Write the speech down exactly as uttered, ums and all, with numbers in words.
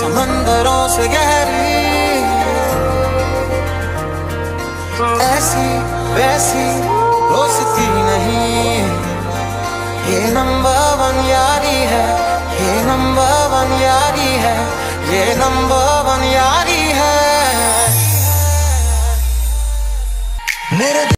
समंदरों से गहरी, ऐसी वैसी दोस्ती नहीं। ये नंबर वन यारी है, ये नंबर वन यारी है, ये नंबर वन यारी है मेरे।